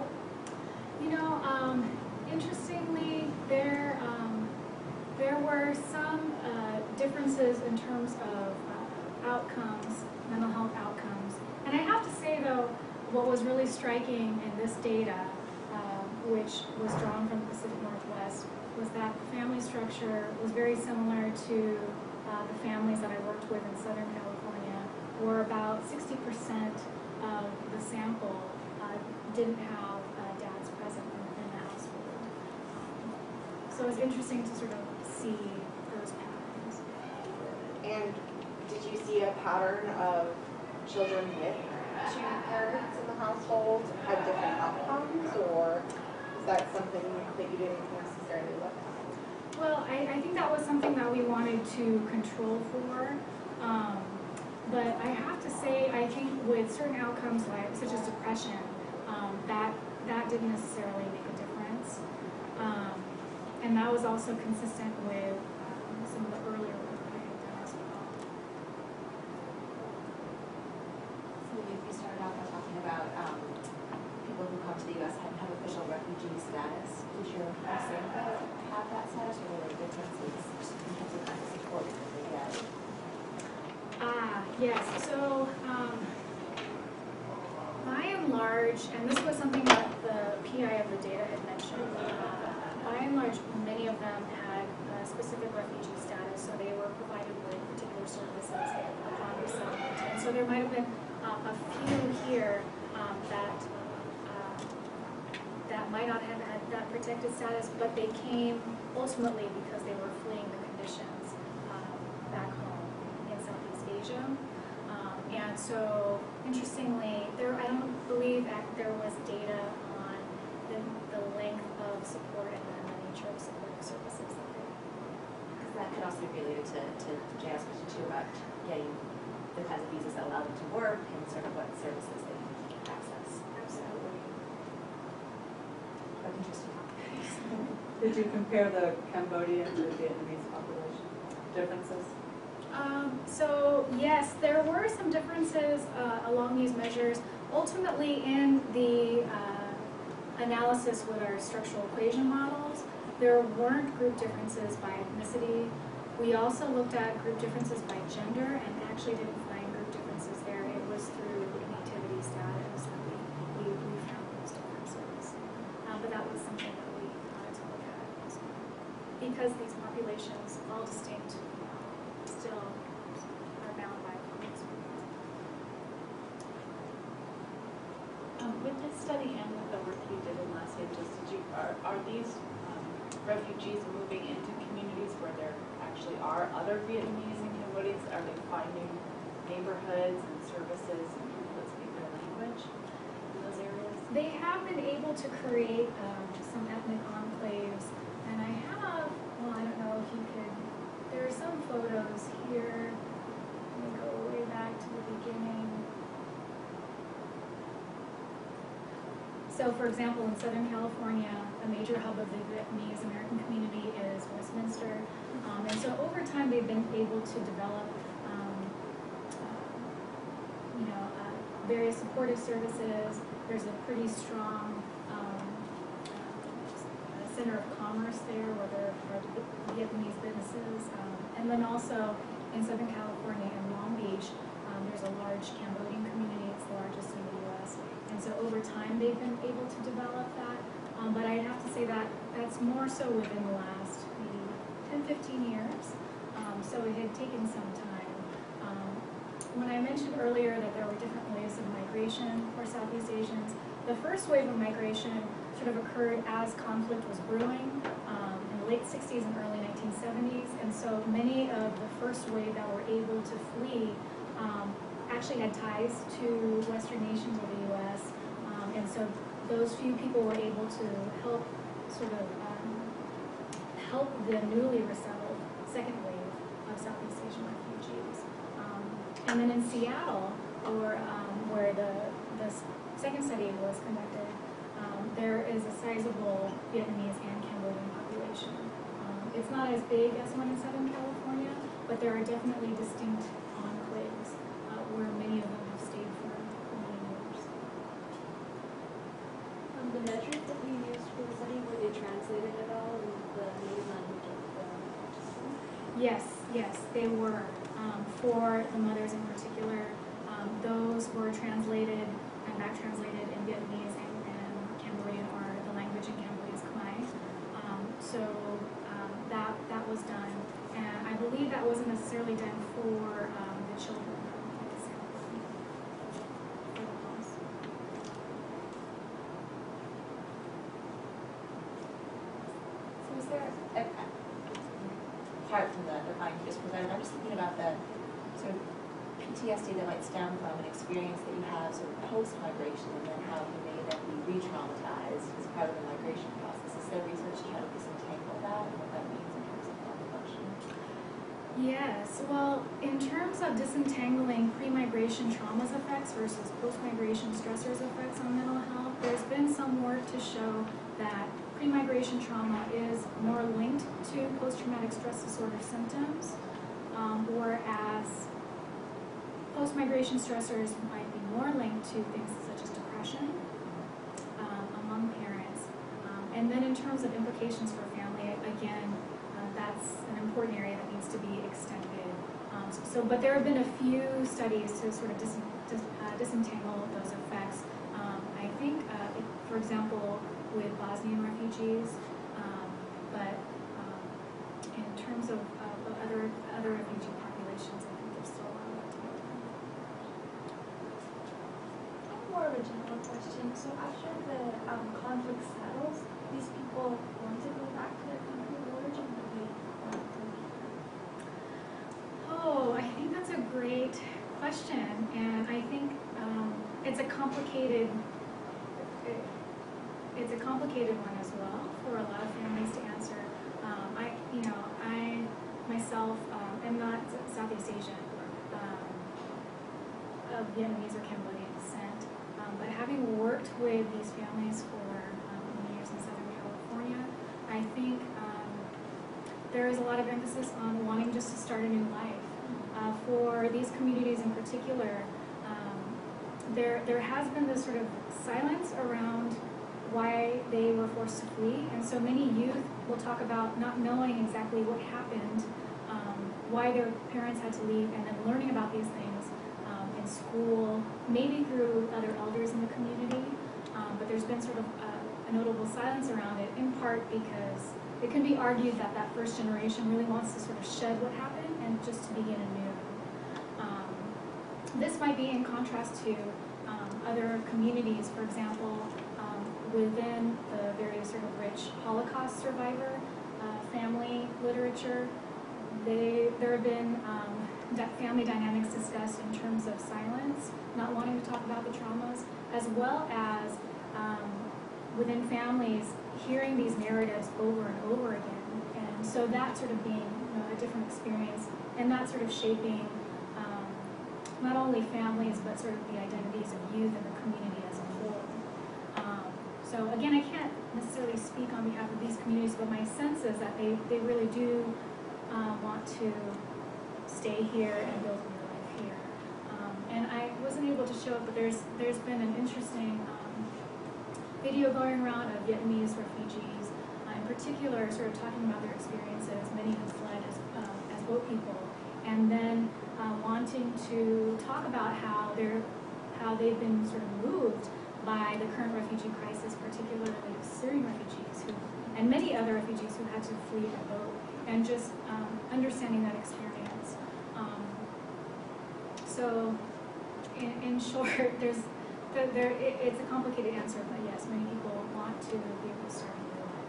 Interestingly, there were some differences in terms of outcomes, mental health outcomes. And I have to say, though, what was really striking in this data, which was drawn from the Pacific Northwest, was that the family structure was very similar to the families that I worked with in Southern California, where about 60% of the sample didn't have dads present in the household. So it's interesting to sort of see those patterns. And did you see a pattern of children with two parents in the household have different outcomes, or is that something that you didn't necessarily look at? Well, I think that was something that we wanted to control for. But I have to say, I think with certain outcomes, such as depression, that didn't necessarily make a difference. And that was also consistent with some of the earlier work I had done as well. So you started out by talking about people who come to the U.S. and have official refugee status. Did your sample have that status, or were there differences in terms of kind of support that they get? Yes. So by and large, and this was something that mentioned, by and large, many of them had specific refugee status, so they were provided with particular services upon resettlement. And so there might have been a few here that might not have had that protected status, but they came ultimately because they were fleeing the conditions back home in Southeast Asia. And so, interestingly, I don't believe that there was data on the length of support and then the nature of supportive services that they. Because that could also be related to Jay's question too about getting the kinds of visas that allow them to work and sort of what services they can access. Absolutely. But interesting. Did you compare the Cambodian to the Vietnamese population differences? So yes, there were some differences along these measures. Ultimately, in the analysis with our structural equation models, there weren't group differences by ethnicity. We also looked at group differences by gender and actually didn't find group differences there. It was through nativity status that we found those differences. But that was something that we wanted to look at as well. Because these populations, all distinct, still are bound by common space. With this study and with the work you did in Los Angeles, are these refugees moving into communities where there actually are other Vietnamese and Cambodians? Are they finding neighborhoods and services and people that speak their language in those areas? They have been able to create some ethnic enclaves, and I have, well, I don't know if you could, there are some photos here. Let me go way back to the beginning. So, for example, in Southern California, a major hub of the Vietnamese American community is Westminster. And so over time, they've been able to develop, various supportive services. There's a pretty strong center of commerce there where there are Vietnamese businesses. And then also in Southern California and Long Beach, there's a large Cambodian community. It's the largest in the U.S. And so over time, they've been able to develop that. But I'd have to say that that's more so within the last maybe 10, 15 years. So it had taken some time. When I mentioned earlier that there were different waves of migration for Southeast Asians, the first wave of migration sort of occurred as conflict was brewing in the late 60s and early 1970s. And so many of the first wave that were able to flee actually had ties to Western nations or the U.S. And so those few people were able to help sort of help the newly resettled second wave of Southeast Asian refugees. And then in Seattle, or where the second study was conducted, there is a sizable Vietnamese and Cambodian population. It's not as big as one in Southern California, but there are definitely distinct enclaves where many of them have stayed for many years. The measures that you used for the study, were they translated at all in the native language of the participants? Yes, they were. For the mothers in particular, those were translated and back translated in Vietnamese and Cambodian, or the language in Cambodia is Khmer. So that was done, and I believe that wasn't necessarily done for the children at the sample. For the moms. So is there, apart from the finding you just presented, I'm just thinking about the sort of PTSD that might stem from an experience that you have sort of post-migration, and then how you may then be re-traumatized as part of the migration process. Is there research to try to disentangle that and what that means in terms of harm reduction? Yes, well, in terms of disentangling pre-migration traumas effects versus post-migration stressors effects on mental health, there's been some work to show that pre-migration trauma is more linked to post-traumatic stress disorder symptoms, whereas post-migration stressors might be more linked to things such as depression among parents. And then in terms of implications for family, again, that's an important area that needs to be extended. But there have been a few studies to sort of disentangle those effects. I think, for example, with Bosnian refugees, but in terms of other refugee populations, I think there's still a lot of work to be done. More of a general question. So after the conflict settles, these people want to go back to their country of origin, or they want to go here? Oh, I think that's a great question, and I think it's a complicated one as well for a lot of families to answer. I myself am not Southeast Asian, of Vietnamese or Cambodian descent, but having worked with these families for many years in Southern California, I think there is a lot of emphasis on wanting just to start a new life. For these communities in particular, there has been this sort of silence around why they were forced to flee, and so many youth will talk about not knowing exactly what happened, why their parents had to leave, and then learning about these things in school, maybe through other elders in the community, but there's been sort of a notable silence around it, in part because it can be argued that that first generation really wants to sort of shed what happened and just to begin anew. This might be in contrast to other communities, for example, within the very sort of rich Holocaust survivor family literature. There have been family dynamics discussed in terms of silence, not wanting to talk about the traumas, as well as within families hearing these narratives over and over again, and so that sort of being a different experience, and that sort of shaping not only families but sort of the identities of youth and the community as a whole. So again, I can't necessarily speak on behalf of these communities, but my sense is that they really do want to stay here and build a new life here. And I wasn't able to show it, but there's been an interesting video going around of Vietnamese refugees, in particular, sort of talking about their experiences. Many who fled as boat people, and then wanting to talk about how they've been sort of moved by the current refugee crisis, particularly Syrian refugees and many other refugees who had to flee by boat, and just understanding that experience. So, in short, it's a complicated answer, but yes, many people want to be able to start a new life.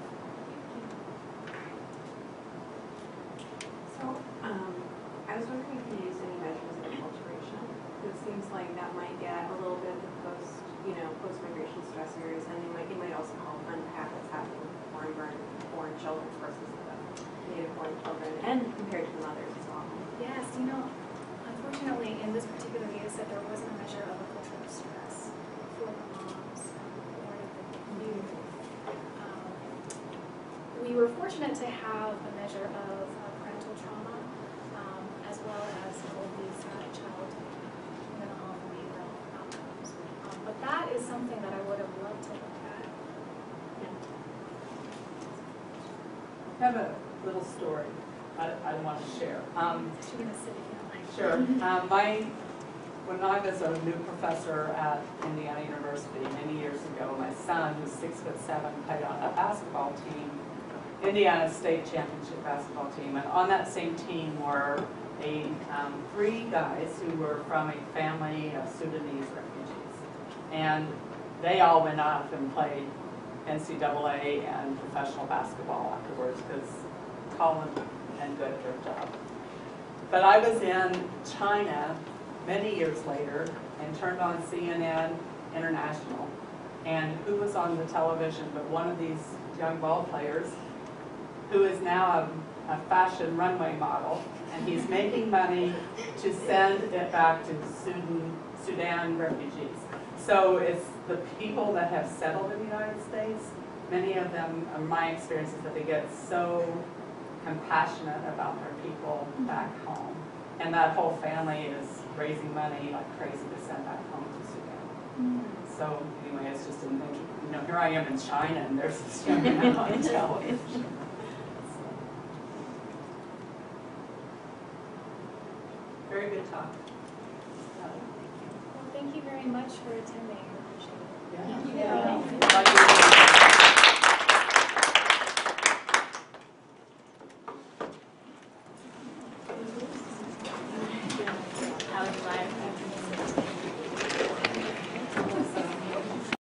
So, I was wondering if you used any measures of acculturation. It seems like that might get a little bit of the post-migration stressors, and it might also help unpack what's happening with foreign children versus the native born children, and compared to the mothers as well. Yes, unfortunately, in this particular data set, there wasn't a measure of a cultural stress for the moms or the youth. We were fortunate to have a measure of parental trauma, as well as all of these child mental health and behavioral outcomes. But that is something that I would have loved to look at. I have a little story I want to share. Should we sit if you don't mind? Sure. When I was a new professor at Indiana University many years ago, my son, who's 6'7", played on a basketball team, Indiana State Championship basketball team, and on that same team were three guys who were from a family of Sudanese refugees, and they all went off and played NCAA and professional basketball afterwards because Colin and good at their job. But I was in China many years later and turned on CNN International, and who was on the television but one of these young ball players who is now a fashion runway model, and he's making money to send it back to Sudan refugees. So it's the people that have settled in the United States, many of them, my experience is that they get so compassionate about their people back home. And that whole family is raising money like crazy to send back home to Sudan. So anyway, it's just an here I am in China and there's this young man on television. Very good talk. Well, thank you very much for attending. I appreciate it. Yeah.